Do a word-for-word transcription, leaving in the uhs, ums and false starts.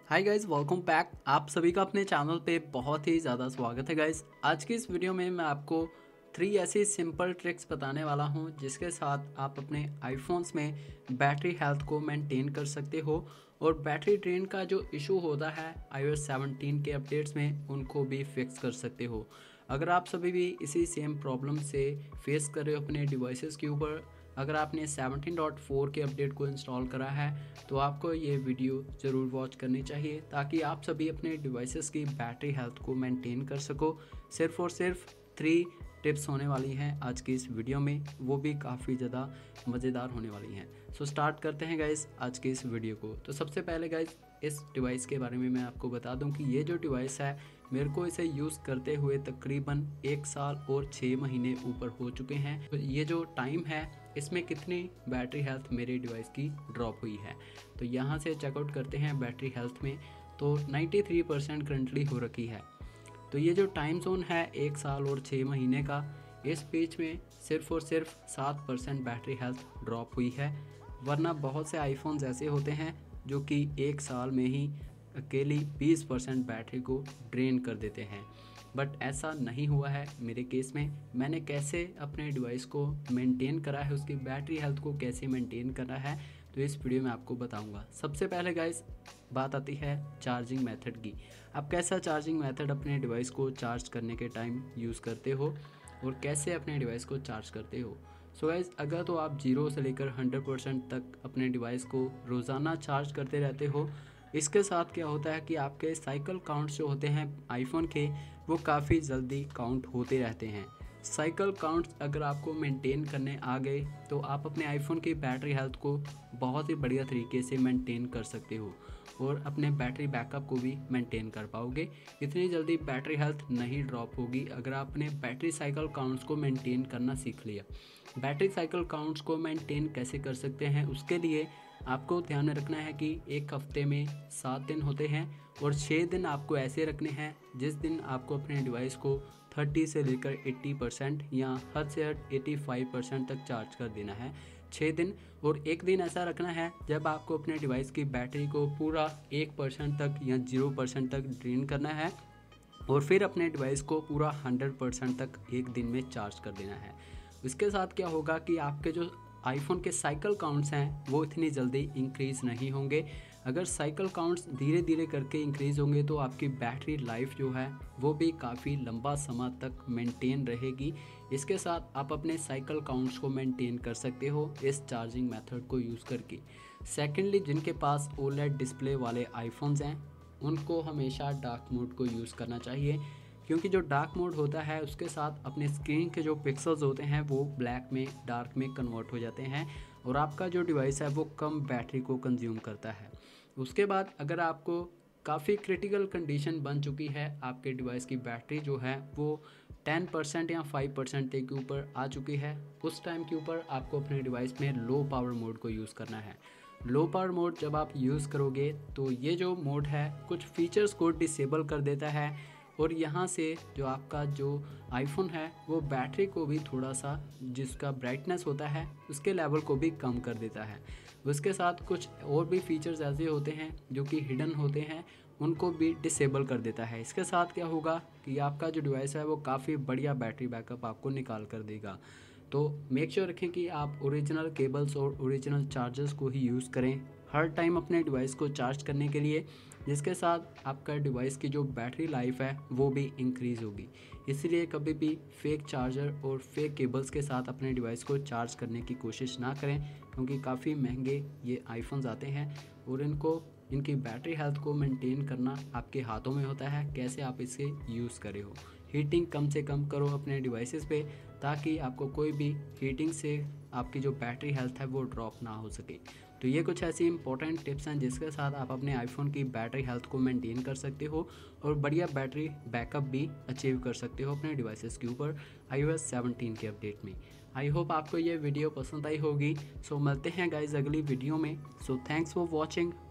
Hi guys, welcome back. आप सभी का अपने चैनल पे बहुत ही ज़्यादा स्वागत है गाइस। आज की इस वीडियो में मैं आपको थ्री ऐसी सिंपल ट्रिक्स बताने वाला हूं जिसके साथ आप अपने आईफोन्स में बैटरी हेल्थ को मेंटेन कर सकते हो और बैटरी ड्रेन का जो इशू होता है आईओएस सेवनटीन के अपडेट्स में उनको भी फिक्स कर सकते हो। अगर आप सभी भी इसी सेम प्रॉब्लम से फेस कर रहे हो अपने डिवाइसेस के ऊपर, अगर आपने सेवनटीन पॉइंट फोर के अपडेट को इंस्टॉल करा है तो आपको ये वीडियो ज़रूर वॉच करनी चाहिए ताकि आप सभी अपने डिवाइसेस की बैटरी हेल्थ को मेंटेन कर सको। सिर्फ और सिर्फ थ्री टिप्स होने वाली हैं आज की इस वीडियो में, वो भी काफ़ी ज़्यादा मज़ेदार होने वाली हैं। सो स्टार्ट करते हैं गाइस आज की इस वीडियो को। तो सबसे पहले गाइस इस डिवाइस के बारे में मैं आपको बता दूं कि ये जो डिवाइस है मेरे को इसे यूज़ करते हुए तकरीबन एक साल और छः महीने ऊपर हो चुके हैं। तो ये जो टाइम है इसमें कितनी बैटरी हेल्थ मेरे डिवाइस की ड्रॉप हुई है, तो यहाँ से चेकआउट करते हैं बैटरी हेल्थ में। तो तिरानवे परसेंट करंटली हो रखी है। तो ये जो टाइम जोन है एक साल और छः महीने का, इस बीच में सिर्फ और सिर्फ सात परसेंट बैटरी हेल्थ ड्रॉप हुई है। वरना बहुत से आईफोन्स ऐसे होते हैं जो कि एक साल में ही अकेली बीस परसेंट बैटरी को ड्रेन कर देते हैं, बट ऐसा नहीं हुआ है मेरे केस में। मैंने कैसे अपने डिवाइस को मेंटेन करा है, उसकी बैटरी हेल्थ को कैसे मेंटेन करना है, तो इस वीडियो में आपको बताऊंगा। सबसे पहले गाइस बात आती है चार्जिंग मेथड की। आप कैसा चार्जिंग मेथड अपने डिवाइस को चार्ज करने के टाइम यूज़ करते हो और कैसे अपने डिवाइस को चार्ज करते हो। सो so गाइस, अगर तो आप जीरो से लेकर हंड्रेड परसेंट तक अपने डिवाइस को रोज़ाना चार्ज करते रहते हो, इसके साथ क्या होता है कि आपके साइकिल काउंट्स जो होते हैं आईफोन के, वो काफ़ी जल्दी काउंट होते रहते हैं। साइकिल काउंट्स अगर आपको मेंटेन करने आ गए तो आप अपने आईफोन की बैटरी हेल्थ को बहुत ही बढ़िया तरीके से मेंटेन कर सकते हो और अपने बैटरी बैकअप को भी मेंटेन कर पाओगे। इतनी जल्दी बैटरी हेल्थ नहीं ड्रॉप होगी अगर आपने बैटरी साइकिल काउंट्स को मेंटेन करना सीख लिया। बैटरी साइकिल काउंट्स को मेंटेन कैसे कर सकते हैं, उसके लिए आपको ध्यान में रखना है कि एक हफ्ते में सात दिन होते हैं और छः दिन आपको ऐसे रखने हैं जिस दिन आपको अपने डिवाइस को तीस से लेकर अस्सी परसेंट या हद से हद पचासी परसेंट तक चार्ज कर देना है, छः दिन। और एक दिन ऐसा रखना है जब आपको अपने डिवाइस की बैटरी को पूरा एक परसेंट तक या जीरो परसेंट तक ड्रेन करना है और फिर अपने डिवाइस को पूरा हंड्रेड परसेंट तक एक दिन में चार्ज कर देना है। इसके साथ क्या होगा कि आपके जो आईफोन के साइकिल काउंट्स हैं वो इतनी जल्दी इंक्रीज़ नहीं होंगे। अगर साइकिल काउंट्स धीरे धीरे करके इंक्रीज़ होंगे तो आपकी बैटरी लाइफ जो है वो भी काफ़ी लंबा समय तक मेंटेन रहेगी। इसके साथ आप अपने साइकिल काउंट्स को मेंटेन कर सकते हो इस चार्जिंग मेथड को यूज़ करके। सेकेंडली, जिनके पास ओलेड डिस्प्ले वाले आईफोन्स हैं उनको हमेशा डार्क मोड को यूज़ करना चाहिए, क्योंकि जो डार्क मोड होता है उसके साथ अपने स्क्रीन के जो पिक्सल्स होते हैं वो ब्लैक में डार्क में कन्वर्ट हो जाते हैं और आपका जो डिवाइस है वो कम बैटरी को कंज्यूम करता है। उसके बाद अगर आपको काफ़ी क्रिटिकल कंडीशन बन चुकी है, आपके डिवाइस की बैटरी जो है वो टेन परसेंट या फाइव परसेंट के ऊपर आ चुकी है, उस टाइम के ऊपर आपको अपने डिवाइस में लो पावर मोड को यूज़ करना है। लो पावर मोड जब आप यूज़ करोगे तो ये जो मोड है कुछ फीचर्स को डिसेबल कर देता है और यहाँ से जो आपका जो आईफोन है वो बैटरी को भी थोड़ा सा, जिसका ब्राइटनेस होता है उसके लेवल को भी कम कर देता है। उसके साथ कुछ और भी फीचर्स ऐसे होते हैं जो कि हिडन होते हैं, उनको भी डिसेबल कर देता है। इसके साथ क्या होगा कि आपका जो डिवाइस है वो काफ़ी बढ़िया बैटरी बैकअप आपको निकाल कर देगा। तो मेक श्योर रखें कि आप ओरिजिनल केबल्स और ओरिजिनल चार्जर्स को ही यूज़ करें हर टाइम अपने डिवाइस को चार्ज करने के लिए, जिसके साथ आपका डिवाइस की जो बैटरी लाइफ है वो भी इंक्रीज़ होगी। इसलिए कभी भी फेक चार्जर और फेक केबल्स के साथ अपने डिवाइस को चार्ज करने की कोशिश ना करें, क्योंकि काफ़ी महंगे ये आईफोन्स आते हैं और इनको इनकी बैटरी हेल्थ को मेंटेन करना आपके हाथों में होता है, कैसे आप इसे यूज़ करे हो। हीटिंग कम से कम करो अपने डिवाइसेस पे ताकि आपको कोई भी हीटिंग से आपकी जो बैटरी हेल्थ है वो ड्रॉप ना हो सके। तो ये कुछ ऐसी इंपॉर्टेंट टिप्स हैं जिसके साथ आप अपने आईफोन की बैटरी हेल्थ को मेंटेन कर सकते हो और बढ़िया बैटरी बैकअप भी अचीव कर सकते हो अपने डिवाइसेस के ऊपर आईओएस सेवनटीन के अपडेट में। आई होप आपको ये वीडियो पसंद आई होगी। सो मिलते हैं गाइज अगली वीडियो में। So thanks for watching.